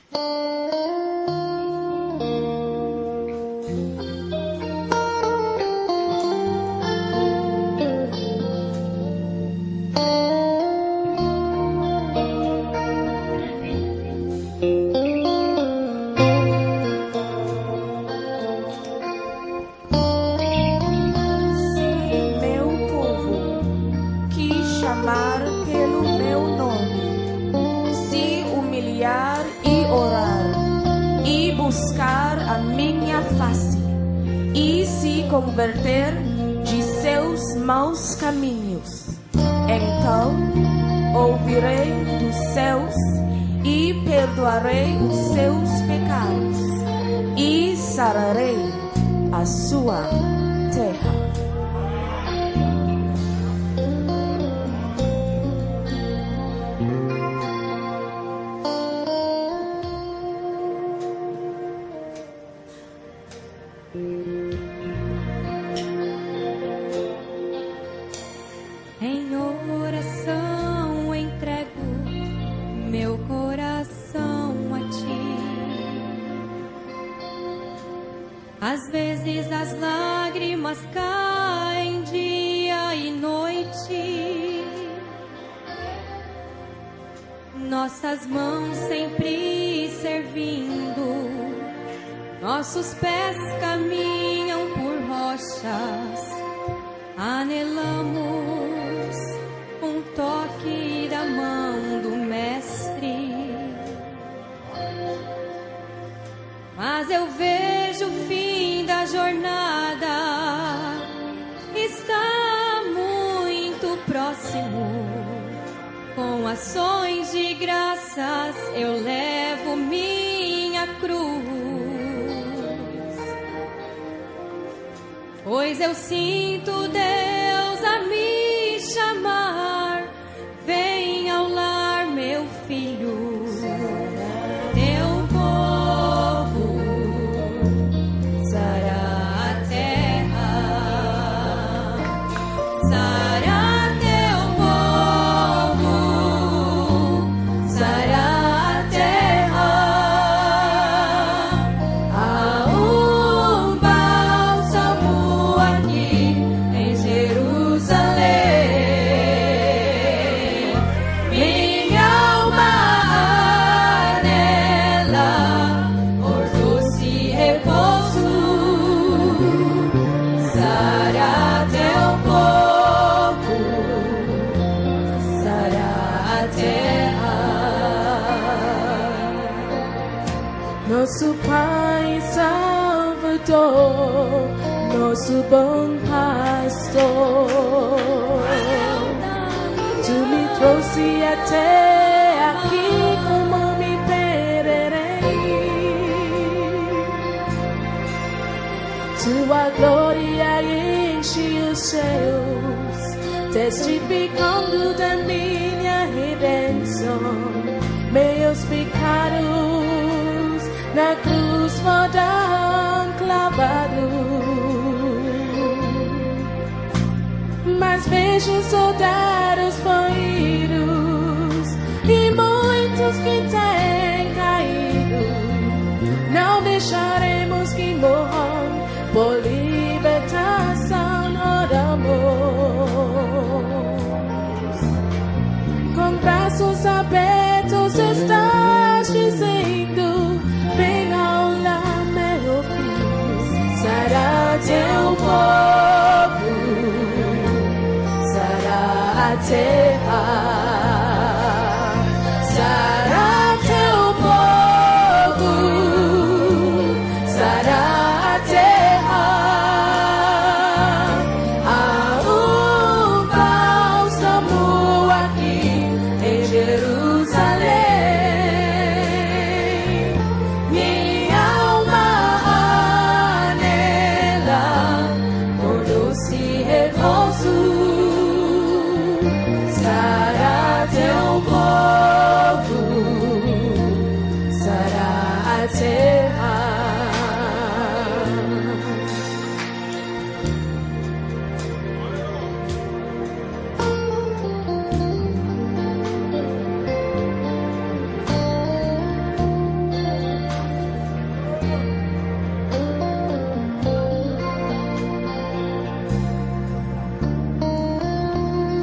Converter de seus maus caminhos, então ouvirei dos céus e perdoarei os seus pecados e sararei a sua terra. Às vezes as lágrimas caem dia e noite, nossas mãos sempre servindo, nossos pés caminham por rochas, anelamos um toque da mão do Mestre. Mas eu vejo o fim da jornada, está muito próximo. Com ações de graças eu levo minha cruz, pois eu sinto Deus a me chamar. Vem ao lar, meu filho. Nosso Pai Salvador, nosso bom pastor, Tu me trouxe até aqui, como me perderei? Tua glória enche os céus, testificando da minha redenção. Meus pecados na cruz foram clavados, mas vejo soldados feridos e muitos que têm caído. Não deixaremos que morram, por libertação oramos. Com braços abertos estás dizendo: vem ao lar, meu filho. Sará teu povo, sará a terra.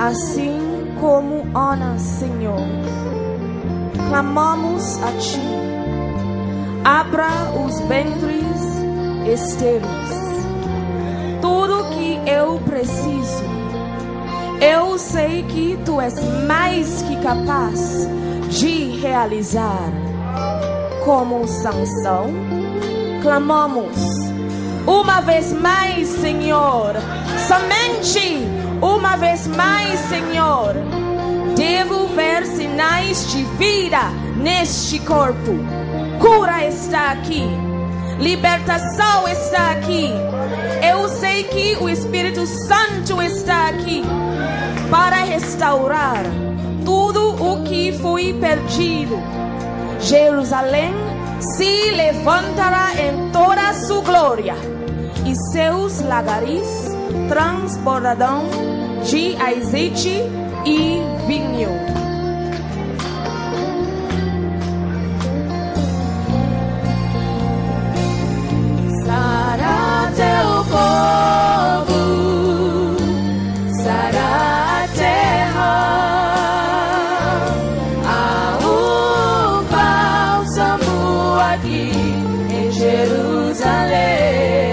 assim como Ana, Senhor, clamamos a Ti. Abra os ventres estéreis. Tudo que eu preciso, eu sei que Tu és mais que capaz de realizar. Como Sansão, clamamos uma vez mais, Senhor, somente uma vez mais, Senhor. Devo ver sinais de vida neste corpo. Cura está aqui, libertação está aqui. Eu sei que o Espírito Santo está aqui para restaurar tudo o que foi perdido. Jerusalém se levantará em toda a sua glória, e seus lagares transbordarão de azeite e vinho. Sará teu povo, sará a terra. Há um bálsamo aqui em Jerusalém.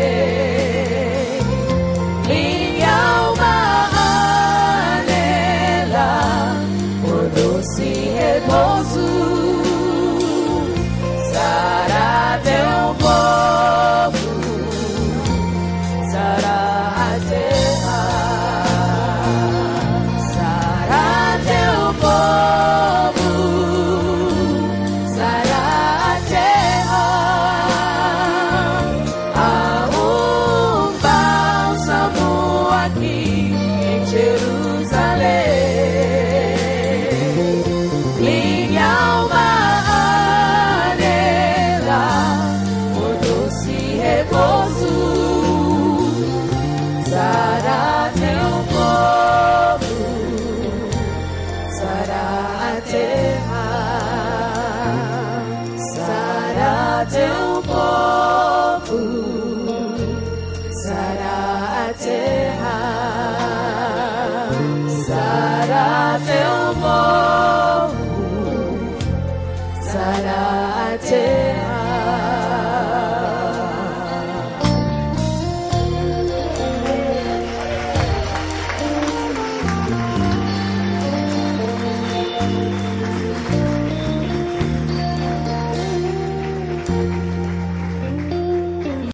Sará teu povo, sará a terra. Sará teu povo, sará a terra. Há um bálsamo aqui em Jerusalém. Sará teu povo, sará a terra. Sará teu povo, sará a terra. Sará teu povo, sará a terra.